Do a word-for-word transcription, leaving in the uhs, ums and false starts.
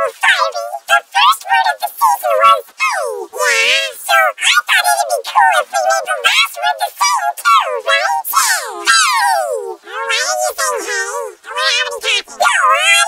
Fivey, the first word of the season was ooh. Yeah, so I thought it'd be cool if we made the last word the same too, right? Yeah. Hey! Why are you saying hey? We're having coffee. Go on!